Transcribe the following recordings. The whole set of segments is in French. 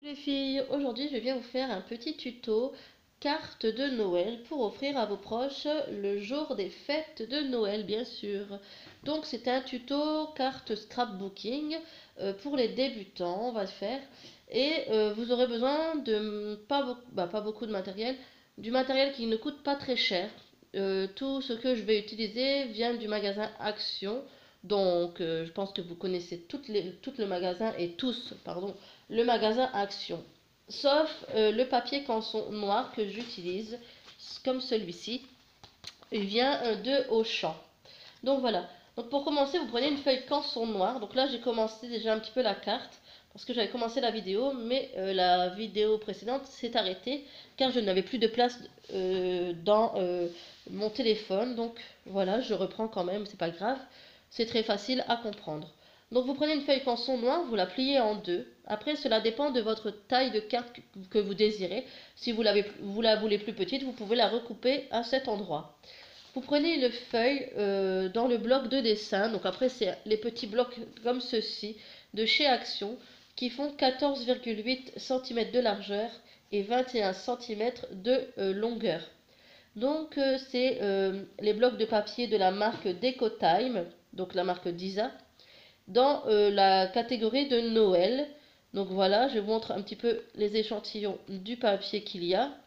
Les filles, aujourd'hui je viens vous faire un petit tuto carte de Noël pour offrir à vos proches le jour des fêtes de Noël, bien sûr. Donc c'est un tuto carte scrapbooking pour les débutants, on va le faire. Et vous aurez besoin de pas beaucoup de matériel, du matériel qui ne coûte pas très cher. Tout ce que je vais utiliser vient du magasin Action. Donc je pense que vous connaissez tout le magasin et tous, pardon, le magasin Action. Sauf le papier canson noir que j'utilise, comme celui-ci. Il vient de Auchan. Donc voilà. Donc pour commencer, vous prenez une feuille canson noir. Donc là, j'ai commencé déjà un petit peu la carte parce que j'avais commencé la vidéo, mais la vidéo précédente s'est arrêtée car je n'avais plus de place dans mon téléphone. Donc voilà, je reprends quand même, c'est pas grave. C'est très facile à comprendre. Donc vous prenez une feuille canson noire, vous la pliez en deux. Après, cela dépend de votre taille de carte que vous désirez. Si vous la voulez plus petite, vous pouvez la recouper à cet endroit. Vous prenez une feuille dans le bloc de dessin. Donc après, c'est les petits blocs comme ceci de chez Action qui font 14,8 cm de largeur et 21 cm de longueur. Donc c'est les blocs de papier de la marque DecoTime, donc la marque Disa, dans la catégorie de Noël. Donc voilà, je vous montre un petit peu les échantillons du papier qu'il y a.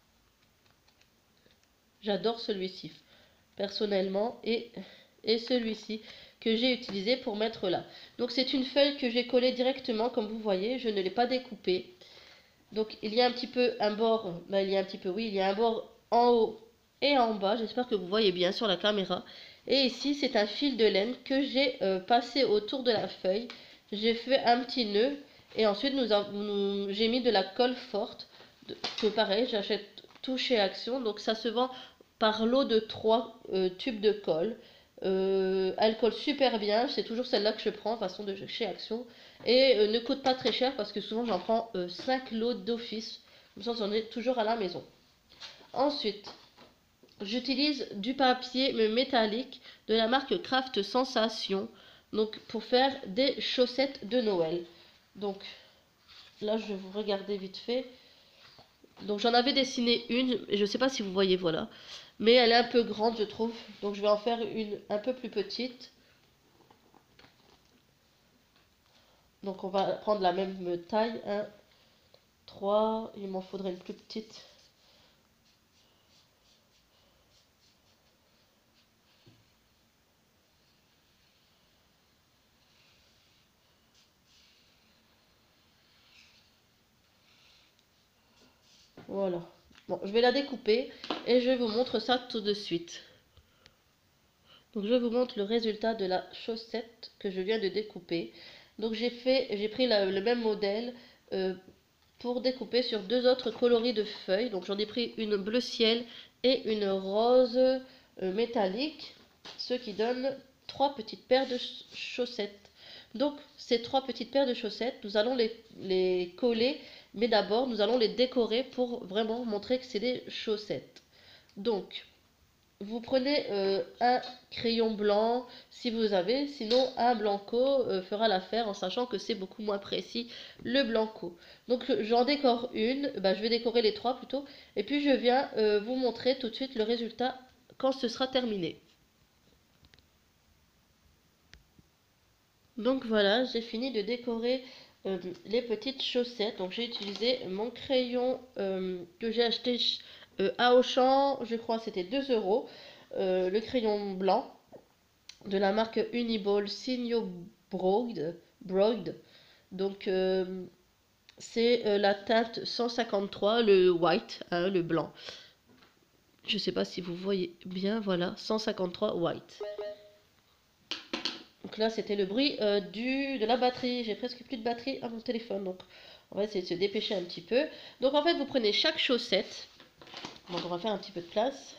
J'adore celui-ci personnellement et celui-ci que j'ai utilisé pour mettre là. Donc c'est une feuille que j'ai collée directement comme vous voyez, je ne l'ai pas découpée. Donc il y a un petit peu un bord, il y a un petit peu oui, il y a un bord en haut et en bas, j'espère que vous voyez bien sur la caméra. Et ici c'est un fil de laine que j'ai passé autour de la feuille. J'ai fait un petit nœud et ensuite j'ai mis de la colle forte, que pareil j'achète tout chez Action, donc ça se vend par lot de 3 tubes de colle. Elle colle super bien, c'est toujours celle-là que je prends, façon de chez Action. Et ne coûte pas très cher parce que souvent j'en prends 5 lots d'office. Comme ça, j'en ai toujours à la maison. Ensuite, j'utilise du papier métallique de la marque Craft Sensation. Donc, pour faire des chaussettes de Noël. Donc, là, je vais vous regarder vite fait. Donc j'en avais dessiné une, et je ne sais pas si vous voyez, voilà. Mais elle est un peu grande, je trouve. Donc je vais en faire une un peu plus petite. Donc on va prendre la même taille. 1, 3, il m'en faudrait une plus petite. Voilà. Bon, je vais la découper et je vous montre ça tout de suite. Donc je vous montre le résultat de la chaussette que je viens de découper. Donc j'ai pris le même modèle pour découper sur deux autres coloris de feuilles. Donc j'en ai pris une bleu ciel et une rose métallique, ce qui donne 3 petites paires de chaussettes. Donc ces 3 petites paires de chaussettes, nous allons les coller, mais d'abord nous allons les décorer pour vraiment montrer que c'est des chaussettes. Donc vous prenez un crayon blanc si vous avez, sinon un blanco fera l'affaire en sachant que c'est beaucoup moins précis le blanco. Donc j'en décore une, je vais décorer les 3 plutôt, et puis je viens vous montrer tout de suite le résultat quand ce sera terminé. Donc voilà, j'ai fini de décorer les petites chaussettes. Donc j'ai utilisé mon crayon que j'ai acheté à Auchan, je crois c'était 2 euros. Le crayon blanc de la marque Uniball Signo Broid. Donc c'est la teinte 153, le white, hein, le blanc. Je ne sais pas si vous voyez bien, voilà, 153 white. Donc là, c'était le bruit de la batterie. J'ai presque plus de batterie à mon téléphone. Donc, on va essayer de se dépêcher un petit peu. Donc, en fait, vous prenez chaque chaussette. Donc, on va faire un petit peu de place.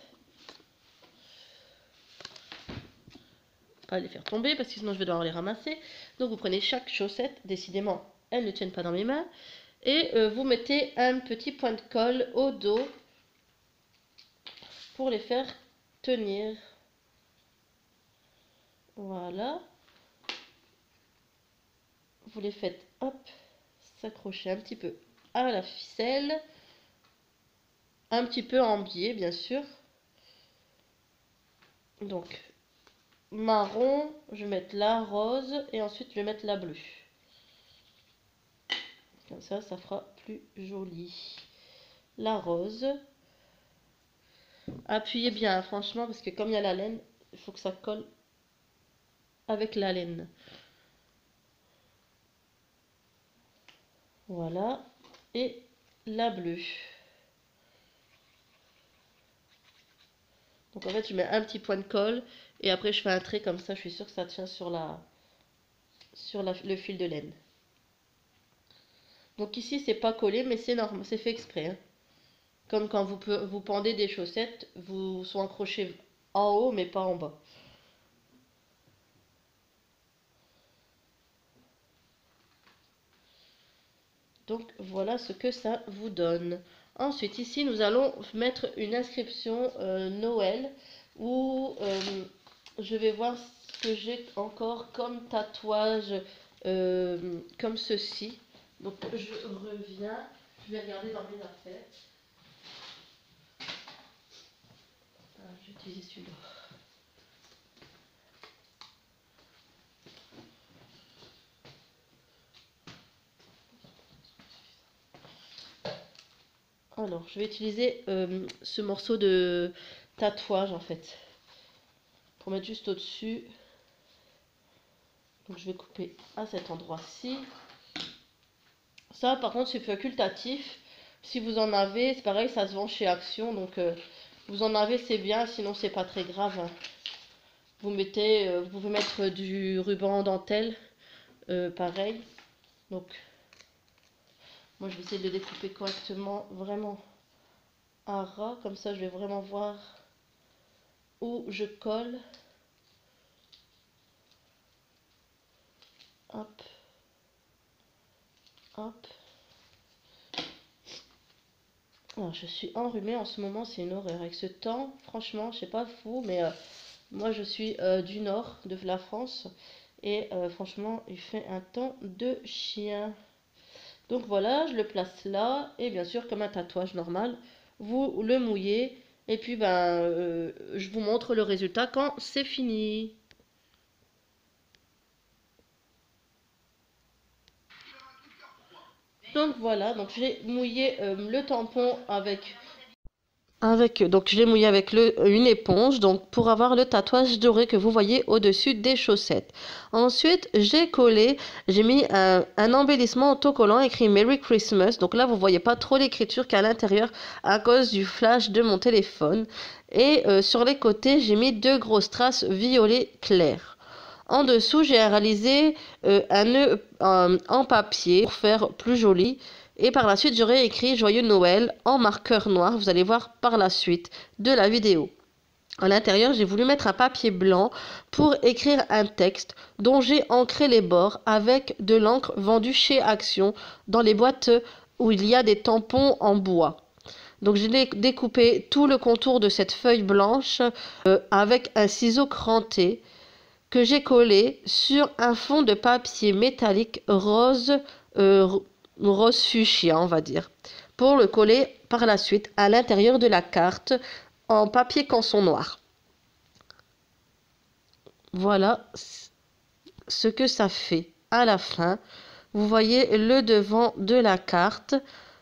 Pas les faire tomber parce que sinon, je vais devoir les ramasser. Donc, vous prenez chaque chaussette. Décidément, elles ne tiennent pas dans mes mains. Et vous mettez un petit point de colle au dos pour les faire tenir. Voilà. Vous les faites, hop, s'accrocher un petit peu à la ficelle, un petit peu en biais bien sûr. Donc marron, je vais mettre la rose et ensuite je vais mettre la bleue. Comme ça fera plus joli. La rose. Appuyez bien, franchement, parce que comme il y a la laine, il faut que ça colle avec la laine. Voilà. Et la bleue. Donc en fait, je mets un petit point de colle et après je fais un trait comme ça, je suis sûre que ça tient sur le fil de laine. Donc ici, c'est pas collé, mais c'est normal, c'est fait exprès, hein. Comme quand vous pendez des chaussettes, vous sont accrochés en haut, mais pas en bas. Donc voilà ce que ça vous donne. Ensuite, ici, nous allons mettre une inscription Noël où je vais voir ce que j'ai encore comme tatouage comme ceci. Donc je reviens, je vais regarder dans mes affaires. Ah, je vais utiliser celui-là. Alors, je vais utiliser ce morceau de tatouage en fait, pour mettre juste au-dessus. Donc je vais couper à cet endroit-ci. Ça, par contre, c'est facultatif. Si vous en avez, c'est pareil, ça se vend chez Action. Donc, vous en avez, c'est bien. Sinon, c'est pas très grave, hein. Vous mettez, vous pouvez mettre du ruban en dentelle, pareil. Donc, moi, je vais essayer de le découper correctement, vraiment à ras. Comme ça, je vais vraiment voir où je colle. Hop. Hop. Alors, je suis enrhumée en ce moment, c'est une horreur. Avec ce temps, franchement, je sais pas vous, mais moi je suis du nord de la France. Et franchement, il fait un temps de chien. Donc voilà, je le place là. Et bien sûr, comme un tatouage normal, vous le mouillez. Et puis, ben, je vous montre le résultat quand c'est fini. Donc voilà, donc j'ai mouillé le tampon donc je l'ai mouillé avec une éponge, donc pour avoir le tatouage doré que vous voyez au-dessus des chaussettes. Ensuite, j'ai mis un embellissement autocollant écrit Merry Christmas. Donc là, vous voyez pas trop l'écriture qu'à l'intérieur à cause du flash de mon téléphone. Et sur les côtés, j'ai mis 2 grosses traces violet clair. En dessous, j'ai réalisé un nœud en papier pour faire plus joli. Et par la suite, j'aurai écrit Joyeux Noël en marqueur noir. Vous allez voir par la suite de la vidéo. À l'intérieur, j'ai voulu mettre un papier blanc pour écrire un texte dont j'ai ancré les bords avec de l'encre vendue chez Action dans les boîtes où il y a des tampons en bois. Donc j'ai découpé tout le contour de cette feuille blanche avec un ciseau cranté que j'ai collé sur un fond de papier métallique rose fuchsia, on va dire, pour le coller par la suite à l'intérieur de la carte en papier canson noir. Voilà ce que ça fait à la fin. Vous voyez le devant de la carte.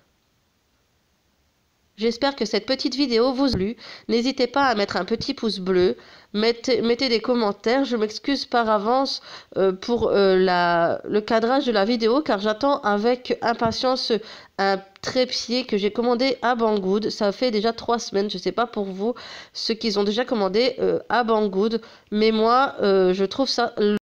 J'espère que cette petite vidéo vous a plu. N'hésitez pas à mettre un petit pouce bleu. Mettez des commentaires. Je m'excuse par avance pour le cadrage de la vidéo car j'attends avec impatience un trépied que j'ai commandé à Banggood. Ça fait déjà 3 semaines. Je ne sais pas pour vous, ceux qui ont déjà commandé à Banggood. Mais moi, je trouve ça